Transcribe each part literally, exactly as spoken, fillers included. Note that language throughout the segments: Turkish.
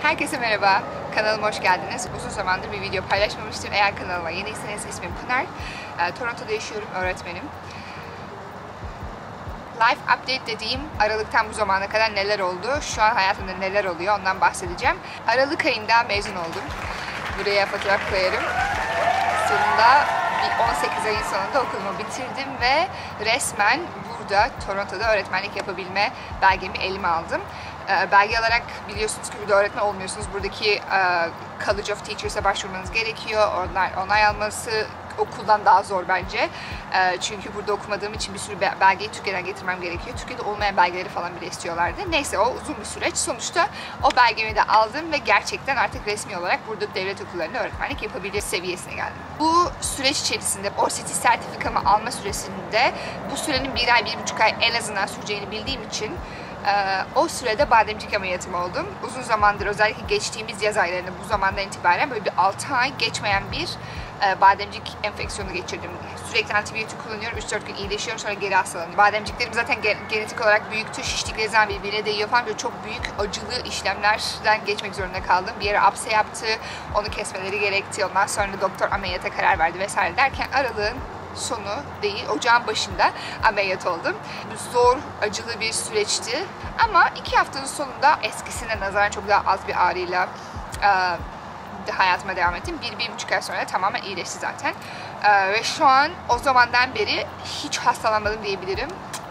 Herkese merhaba, kanalıma hoş geldiniz. Uzun zamandır bir video paylaşmamıştım. Eğer kanalıma yeniyseniz ismim Pınar. E, Toronto'da yaşıyorum, öğretmenim. Life update dediğim Aralık'tan bu zamana kadar neler oldu, şu an hayatımda neler oluyor ondan bahsedeceğim. Aralık ayında mezun oldum. Buraya fotoğraf koyarım. Sonunda bir on sekiz ayın sonunda okulumu bitirdim ve resmen burada Toronto'da öğretmenlik yapabilme belgemi elime aldım. Belge olarak biliyorsunuz ki burada öğretmen olmuyorsunuz. Buradaki College of Teachers'a başvurmanız gerekiyor. Onlar onay alması okuldan daha zor bence. Çünkü burada okumadığım için bir sürü belgeyi Türkiye'den getirmem gerekiyor. Türkiye'de olmayan belgeleri falan bile istiyorlardı. Neyse o uzun bir süreç. Sonuçta o belgemi de aldım ve gerçekten artık resmi olarak burada devlet okullarında öğretmenlik yapabilir seviyesine geldim. Bu süreç içerisinde O S T sertifikamı alma süresinde bu sürenin bir ay, bir buçuk ay en azından süreceğini bildiğim için Ee, o sürede bademcik ameliyatım oldum. Uzun zamandır, özellikle geçtiğimiz yaz aylarında bu zamandan itibaren böyle bir altı ay geçmeyen bir e, bademcik enfeksiyonu geçirdim. Sürekli antibiyotik kullanıyorum, üç dört gün iyileşiyorum, sonra geri hastalanıyorum. Bademciklerim zaten gen genetik olarak büyüktü, şiştikleri zaman birbirine değiyor falan, böyle çok büyük acılı işlemlerden geçmek zorunda kaldım. Bir yere apse yaptı, onu kesmeleri gerekti. Ondan sonra doktor ameliyata karar verdi vesaire derken aralığın sonu değil, ocağın başında ameliyat oldum. Zor, acılı bir süreçti. Ama iki haftanın sonunda eskisine nazaran çok daha az bir ağrıyla e, hayatıma devam ettim. Bir, bir buçuk ay sonra tamamen iyileşti zaten. E, ve şu an o zamandan beri hiç hastalanmadım diyebilirim.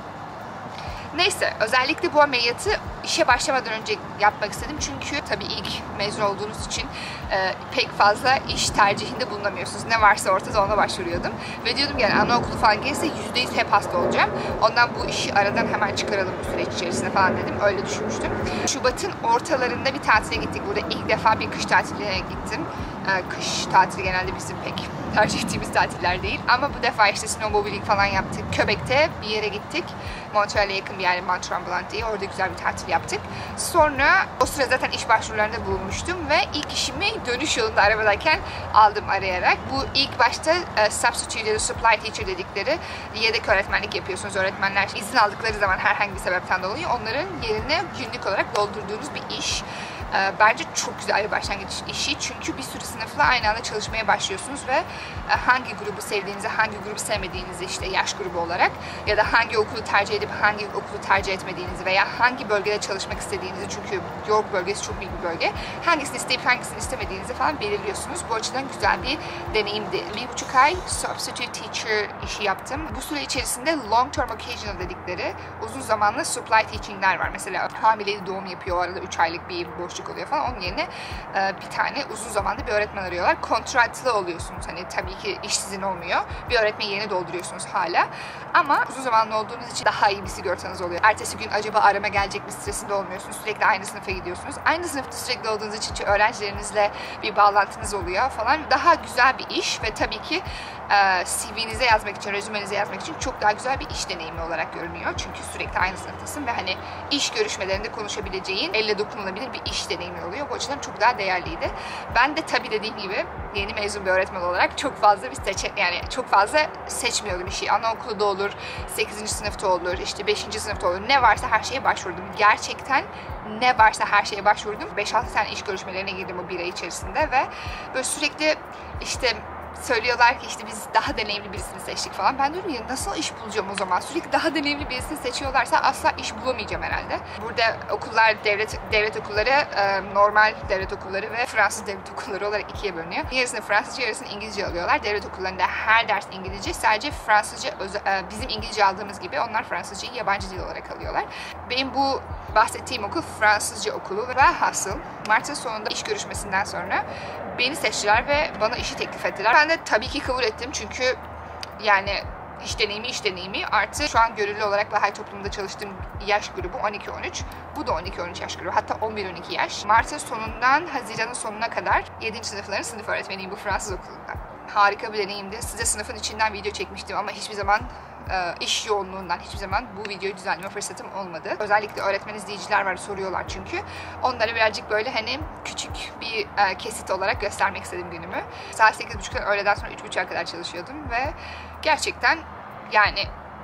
Neyse, özellikle bu ameliyatı işe başlamadan önce yapmak istedim. Çünkü tabii ilk mezun olduğunuz için e, pek fazla iş tercihinde bulunamıyorsunuz. Ne varsa ortada ona başvuruyordum. Ve diyordum yani anaokulu falan gelirse yüzde yüz hep hasta olacağım. Ondan bu işi aradan hemen çıkaralım bu süreç içerisinde falan dedim. Öyle düşünmüştüm. Şubat'ın ortalarında bir tatile gittik. Burada ilk defa bir kış tatiline gittim. E, kış tatili genelde bizim pek tercih ettiğimiz tatiller değil. Ama bu defa işte snowmobiling falan yaptık. Köbek'te bir yere gittik. Montreal'e yakın bir yer, Mont Tremblant diye. Orada güzel bir tatil yaptık. Sonra o sıra zaten iş başvurularında bulunmuştum ve ilk işimi dönüş yolunda arabadayken aldım arayarak. Bu ilk başta e, substitute ya da supply teacher dedikleri yedek öğretmenlik yapıyorsunuz. Öğretmenler izin aldıkları zaman herhangi bir sebepten dolayı onların yerine günlük olarak doldurduğunuz bir iş. Bence çok güzel bir başlangıç işi, çünkü bir sürü sınıfla aynı anda çalışmaya başlıyorsunuz ve hangi grubu sevdiğinizi, hangi grubu sevmediğinizi, işte yaş grubu olarak ya da hangi okulu tercih edip hangi okulu tercih etmediğinizi veya hangi bölgede çalışmak istediğinizi, çünkü York bölgesi çok büyük bir bölge, hangisini isteyip hangisini istemediğinizi falan belirliyorsunuz. Bu açıdan güzel bir deneyimdi. Bir buçuk ay substitute teacher işi yaptım. Bu süre içerisinde long term occasional dedikleri uzun zamanlı supply teachingler var. Mesela hamileli doğum yapıyor, o arada üç aylık bir boşluk oluyor falan. Onun yerine e, bir tane uzun zamanda bir öğretmen arıyorlar. Kontratlı oluyorsunuz. Hani tabii ki iş sizin olmuyor. Bir öğretmen yerine dolduruyorsunuz hala. Ama uzun zamanlı olduğunuz için daha iyi bir sigortanız oluyor. Ertesi gün acaba arama gelecek mi stresinde olmuyorsunuz. Sürekli aynı sınıfa gidiyorsunuz. Aynı sınıfta sürekli olduğunuz için öğrencilerinizle bir bağlantınız oluyor falan. Daha güzel bir iş ve tabii ki e, C V'nize yazmak için, rezümenize yazmak için çok daha güzel bir iş deneyimi olarak görünüyor. Çünkü sürekli aynı sınıftasın ve hani iş görüşmelerinde konuşabileceğin, elle dokunulabilir bir iş deneyimi oluyor. Bu açıdan çok daha değerliydi. Ben de tabii dediğim gibi yeni mezun bir öğretmen olarak çok fazla bir seçe yani çok fazla seçmiyordum işi. Anaokulu da olur, sekizinci sınıfta olur, işte beşinci sınıfta olur. Ne varsa her şeye başvurdum. Gerçekten ne varsa her şeye başvurdum. beş altı tane iş görüşmelerine girdim o bir ay içerisinde ve böyle sürekli işte söylüyorlar ki işte biz daha deneyimli birisini seçtik falan. Ben diyorum ya nasıl iş bulacağım o zaman? Sürekli daha deneyimli birisini seçiyorlarsa asla iş bulamayacağım herhalde. Burada okullar, devlet devlet okulları, normal devlet okulları ve Fransız devlet okulları olarak ikiye bölünüyor. Yarısını Fransızca, yarısını İngilizce alıyorlar. Devlet okullarında her ders İngilizce. Sadece Fransızca, bizim İngilizce aldığımız gibi onlar Fransızcayı yabancı dil olarak alıyorlar. Benim bu bahsettiğim okul Fransızca okulu ve hasıl Mart'ın sonunda iş görüşmesinden sonra beni seçtiler ve bana işi teklif ettiler. Ben de tabii ki kabul ettim, çünkü yani iş deneyimi iş deneyimi artı şu an gönüllü olarak Bahay toplumunda çalıştığım yaş grubu on iki on üç. Bu da on iki on üç yaş grubu, hatta on bir on iki yaş. Mart'ın sonundan Haziran'ın sonuna kadar yedinci sınıfların sınıf öğretmeniyim bu Fransız okulunda. Harika bir deneyimdi. Size sınıfın içinden video çekmiştim ama hiçbir zaman iş yoğunluğundan hiçbir zaman bu videoyu düzenleme fırsatım olmadı. Özellikle öğretmen izleyiciler var, soruyorlar çünkü. Onlara birazcık böyle hani küçük bir kesit olarak göstermek istedim günümü. Saat sekiz buçuktan öğleden sonra üç buçuğa kadar çalışıyordum ve gerçekten yani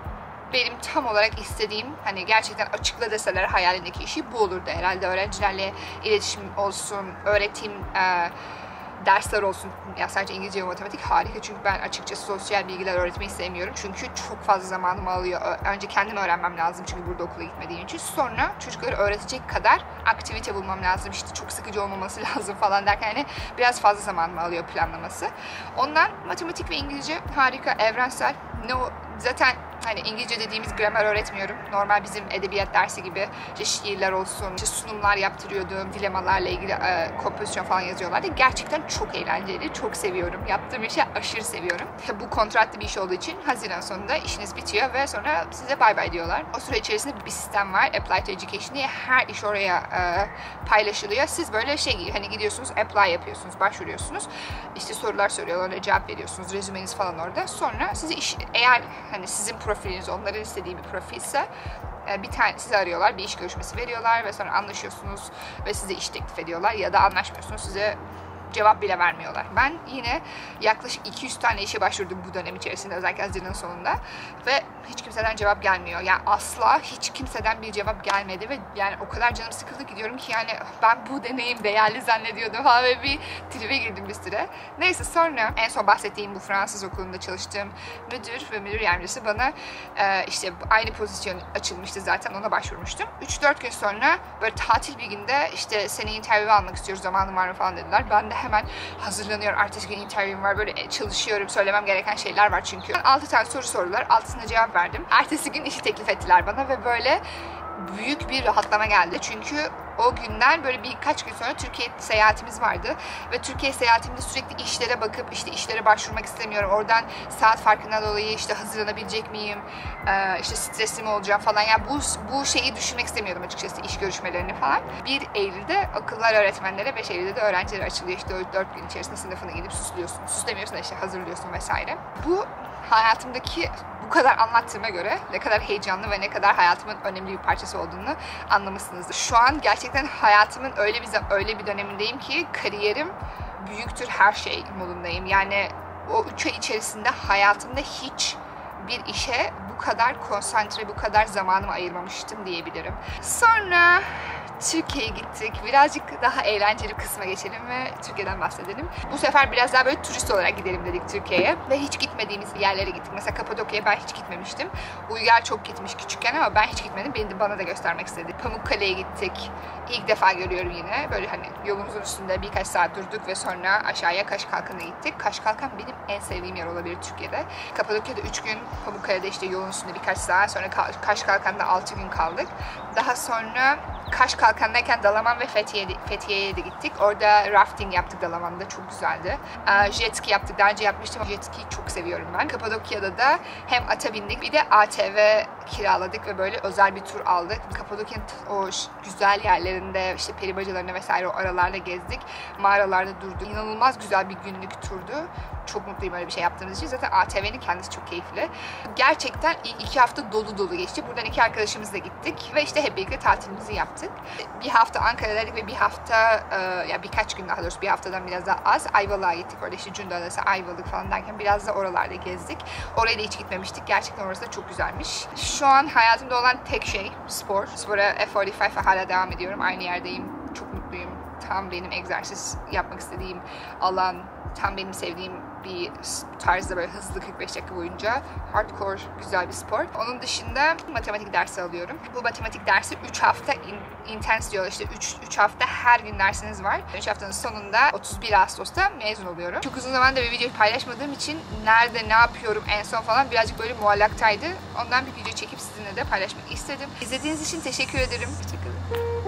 benim tam olarak istediğim, hani gerçekten açıkla deseler hayalindeki işi bu olurdu herhalde. Öğrencilerle iletişim olsun, öğretim, e, dersler olsun. Ya sadece İngilizce ve matematik harika, çünkü ben açıkçası sosyal bilgiler öğretmeyi sevmiyorum. Çünkü çok fazla zamanımı alıyor. Önce kendim öğrenmem lazım çünkü burada okula gitmediğim için. Sonra çocukları öğretecek kadar aktivite bulmam lazım. İşte çok sıkıcı olmaması lazım falan derken hani biraz fazla zamanımı alıyor planlaması. Ondan matematik ve İngilizce harika, evrensel. No, zaten hani İngilizce dediğimiz gramer öğretmiyorum. Normal bizim edebiyat dersi gibi işte şiirler olsun, işte sunumlar yaptırıyordum, dilemalarla ilgili e, kompozisyon falan yazıyorlardı. Gerçekten çok eğlenceli, çok seviyorum. Yaptığım işi aşırı seviyorum. Bu kontratlı bir iş olduğu için Haziran sonunda işiniz bitiyor ve sonra size bay bay diyorlar. O süre içerisinde bir sistem var, Apply to Education diye, her iş oraya e, paylaşılıyor. Siz böyle şey hani gidiyorsunuz, apply yapıyorsunuz, başvuruyorsunuz. İşte sorular soruyorlar, ona cevap veriyorsunuz, rezümeniz falan orada. Sonra sizi iş, eğer hani sizin profiliniz onların istediği bir profilse bir tane sizi arıyorlar, bir iş görüşmesi veriyorlar ve sonra anlaşıyorsunuz ve size iş teklif ediyorlar, ya da anlaşmıyorsunuz, size cevap bile vermiyorlar. Ben yine yaklaşık iki yüz tane işe başvurdum bu dönem içerisinde, özellikle Haziran sonunda, ve hiç kimseden cevap gelmiyor. Yani asla hiç kimseden bir cevap gelmedi ve yani o kadar canım sıkıldı ki diyorum ki yani ben bu deneyim değerli zannediyordum falan ve bir tribe girdim bir süre. Neyse, sonra en son bahsettiğim bu Fransız okulunda çalıştığım müdür ve müdür yardımcısı bana e, işte aynı pozisyon açılmıştı zaten, ona başvurmuştum. üç dört gün sonra böyle tatil bir günde işte seni interview almak istiyoruz, zamanın var mı falan dediler. Ben de hemen hazırlanıyorum. Ertesi gün interview'im var. Böyle çalışıyorum. Söylemem gereken şeyler var çünkü. altı tane soru sordular. altısına cevap verdim. Ertesi gün işi teklif ettiler bana ve böyle büyük bir rahatlama geldi. Çünkü o günden böyle birkaç gün sonra Türkiye seyahatimiz vardı. Ve Türkiye seyahatimde sürekli işlere bakıp işte işlere başvurmak istemiyorum. Oradan saat farkından dolayı işte hazırlanabilecek miyim? Ee, işte stresli mi olacağım falan. Yani bu, bu şeyi düşünmek istemiyordum açıkçası, iş görüşmelerini falan. bir Eylül'de okullar öğretmenlere, beş Eylül'de de öğrencilere açılıyor. İşte o dört gün içerisinde sınıfına gidip süslüyorsun. Süslemiyorsun da işte hazırlıyorsun vesaire. Bu hayatımdaki bu kadar anlattığıma göre ne kadar heyecanlı ve ne kadar hayatımın önemli bir parçası olduğunu anlamışsınızdır. Şu an gerçekten hayatımın öyle bir öyle bir dönemindeyim ki kariyerim büyüktür her şey modundayım. Yani o üç ay içerisinde hayatımda hiç bir işe bu kadar konsantre, bu kadar zamanımı ayırmamıştım diyebilirim. Sonra Türkiye'ye gittik. Birazcık daha eğlenceli kısma geçelim ve Türkiye'den bahsedelim. Bu sefer biraz daha böyle turist olarak gidelim dedik Türkiye'ye. Ve hiç gitmediğimiz yerlere gittik. Mesela Kapadokya'ya ben hiç gitmemiştim. Uygar çok gitmiş küçükken ama ben hiç gitmedim. Beni de bana da göstermek istedi. Pamukkale'ye gittik. İlk defa görüyorum yine. Böyle hani yolumuzun üstünde birkaç saat durduk ve sonra aşağıya Kaşkalkan'a gittik. Kaşkalkan benim en sevdiğim yer olabilir Türkiye'de. Kapadokya'da üç gün, Pamukkale'de işte yolun üstünde birkaç saat, sonra Kaşkalkan'da altı gün kaldık. Daha sonra Kaşkalkan'dayken Dalaman ve Fethiye'ye Fethiye'ye de gittik. Orada rafting yaptık Dalaman'da. Çok güzeldi. Jet ski yaptık. Daha önce yapmıştım. Jet ski'yi çok seviyorum ben. Kapadokya'da da hem ata bindik, bir de A T V kiraladık ve böyle özel bir tur aldık. Kapadokya'nın o güzel yerlerinde, işte peri bacalarında vesaire o aralarda gezdik. Mağaralarda durduk. İnanılmaz güzel bir günlük turdu. Çok mutluyum öyle bir şey yaptığımız için. Zaten A T V'nin kendisi çok keyifli. Gerçekten ilk iki hafta dolu dolu geçti. Buradan iki arkadaşımızla gittik ve işte hep birlikte tatilimizi yaptık. Bir hafta Ankara'daydık ve bir hafta, ya birkaç gün daha doğrusu bir haftadan biraz daha az Ayvalık'a gittik. Orada işte Cunda Adası, Ayvalık falan derken biraz da oralarda gezdik. Oraya da hiç gitmemiştik. Gerçekten orası da çok güzelmiş. Şu an hayatımda olan tek şey spor. Spora F kırk beş'e hala devam ediyorum. Aynı yerdeyim. Çok mutluyum. Tam benim egzersiz yapmak istediğim alan, tam benim sevdiğim bir tarzda böyle hızlı kırk beş dakika boyunca hardcore güzel bir spor. Onun dışında matematik dersi alıyorum. Bu matematik dersi üç hafta in, intense diyorlar. İşte üç hafta her gün dersiniz var. üç haftanın sonunda otuz bir Ağustos'ta mezun oluyorum. Çok uzun zamandır bir video paylaşmadığım için nerede ne yapıyorum en son falan birazcık böyle muallaktaydı. Ondan bir video çekip sizinle de paylaşmak istedim. İzlediğiniz için teşekkür ederim. Hoşçakalın.